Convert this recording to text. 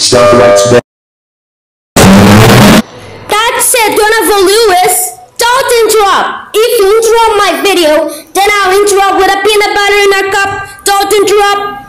That's it, Jonathan Lewis. Don't interrupt. If you interrupt my video, then I'll interrupt with a peanut butter in a cup. Don't interrupt.